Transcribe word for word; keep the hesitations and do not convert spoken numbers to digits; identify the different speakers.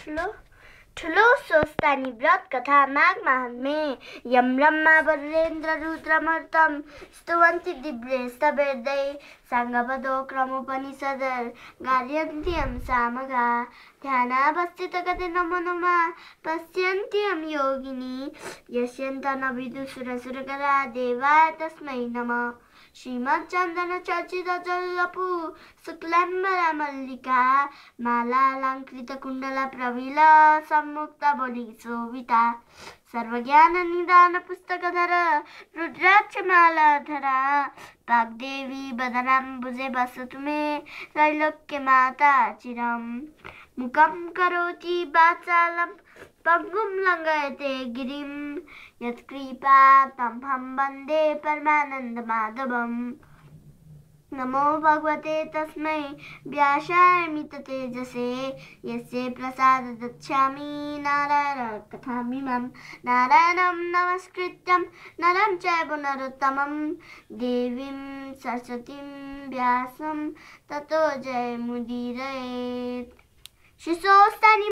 Speaker 1: ठुलो ठुलो स्वस्तानी व्रत कथा माघ महात्म्य यम ब्रह्मा वरुणेन्द्र रुद्रमर्तम स्तुवन्ति दिव्ये स्तवेर्दै साङ्गपदो क्रमोपनिषद गार्यन्त्यं सामगा ध्यानावस्थितगते नमो नमः पश्यन्त्यं योगिनी यस्यन्त न विदुषुरसुरगणा देवाय तस्मै नमः श्रीमच्चन्दन चर्चित जल्लपु शुक्लाम्बरा मल्लिका मालालङ्कृत कुण्डल प्रवील सम्मुक्त बलि शोभिता सर्वज्ञान निदान पुस्तकधर रुद्राक्ष मालाधरा वाग्देवी वदनाम्बुजे वसतु मे त्रैलोक्य माता चिरम् मुखं करोति वाचालं पङ्गुं लङ्घयते गिरिं यत्कृपा तमहं वन्दे परमानन्दमाधवम् नमो भगवते तस्मै व्यासाय मिततेजसे यस्य प्रसाद दच्छामि नारायण कथामिमं नारायणं नमस्कृत्यं नरं चैव नरोत्तमं देवीं सरस्वतीं व्यासं ततो जयमुदीरयेत्। श्री स्वस्तानी